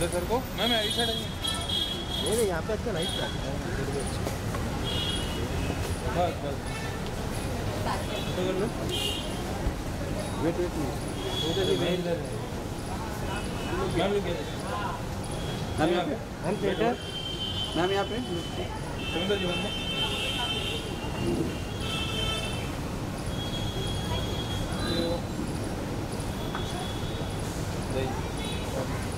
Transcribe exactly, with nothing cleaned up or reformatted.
उधर सर को मैम इस साइड आइए। नहीं नहीं यहाँ पे अच्छा नाइस है। बस बस वेट वेट उधर ही वेट इधर मैम लुक मैम यहाँ पे मैम थिएटर मैम यहाँ पे सुंदर जीवन में ये